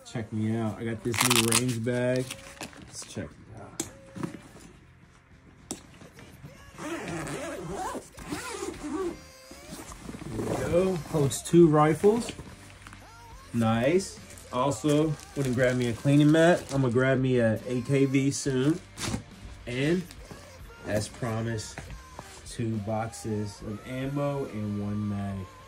Check me out. I got this new range bag. Let's check it out. There we go. Holds 2 rifles. Nice. Also, gonna grab me a cleaning mat. I'm gonna grab me a AKV soon. And as promised, 2 boxes of ammo and 1 mag.